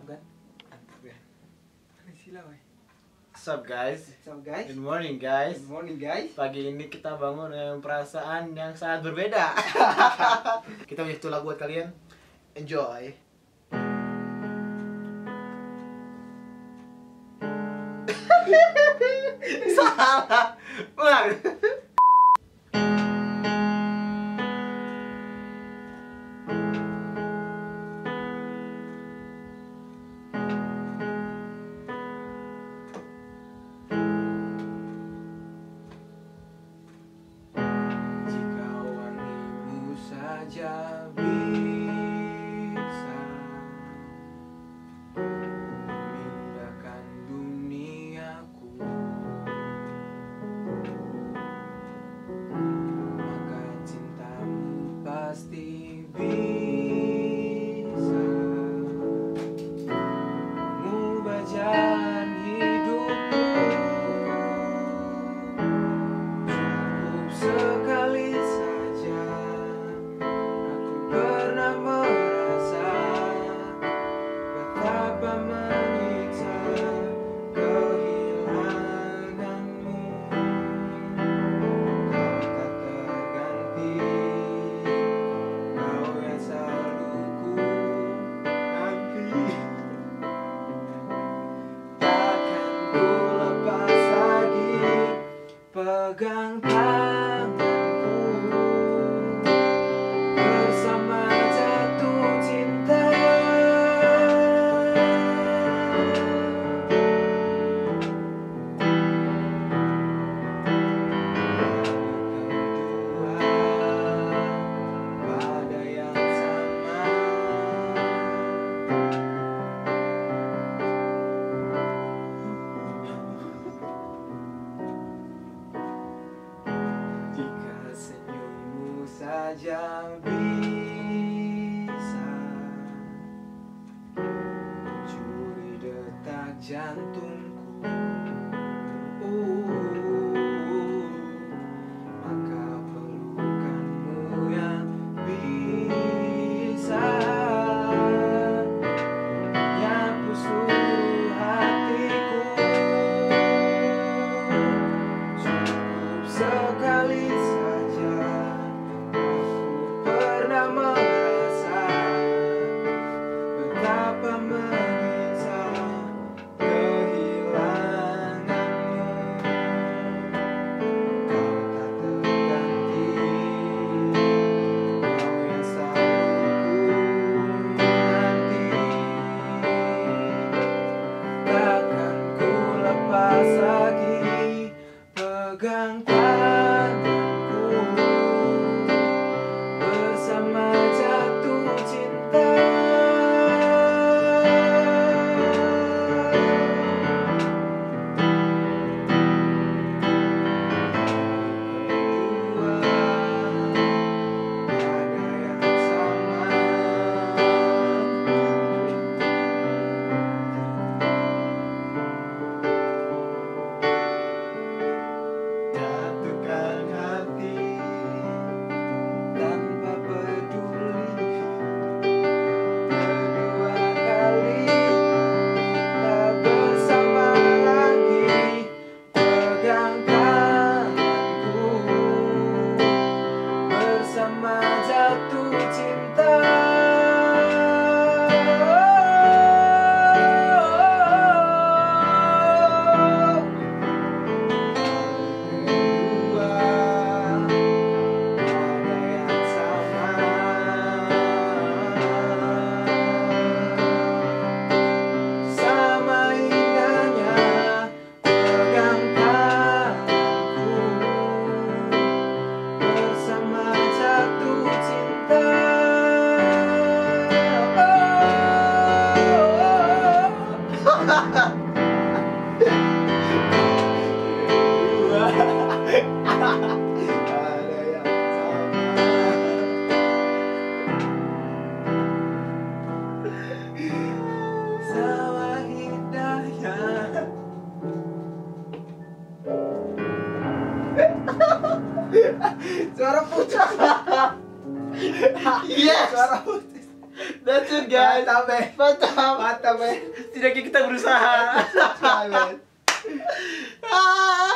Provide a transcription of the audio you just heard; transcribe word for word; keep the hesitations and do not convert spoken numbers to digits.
kan? Mantap ya. Sila, woy. What's up guys? What's up guys? Good morning guys. Good morning guys. Pagi ini kita bangun dengan perasaan yang sangat berbeda. Kita punya satu lagu buat kalian. Enjoy. Salah. Ulang. Saja bisa memindahkan duniaku, maka cintamu pasti bisa mengubah jalan hidupku. Cukup sekali saja pernah merasa betapa menyiksa kehilanganmu. Kau tak terganti, kau yang selalu ku nanti. Takkan ku lepas lagi pegang tanganku. Jika senyummu saja bisa mencuri detak jantungku, maka pelukanmu yang bisa menyapu seluruh hatiku. Cukup sekali saja aku pernah merasa betapa menyiksa kehilanganmu. Kau tak terganti, kau yang selalu ku nanti. Takkan ku lepas lagi pegang tanganku bersama jatuh cinta. Berdua pada yang sama. Jatuhkan hati Tanpa peduli, kedua kali kita bersama lagi. Pegang tanganku bersama jatuh cinta. Kedua pada yang sama. Sama indahnya pegang tanganku bersama jatuh cinta. ada yang sama. Sama indahnya. Suara pucat. Yes. Suara putih. That's Lanjut guys. Mantap, men. Mantap. Mantap, men. Setidaknya kita berusaha. Mantap, men. Ah.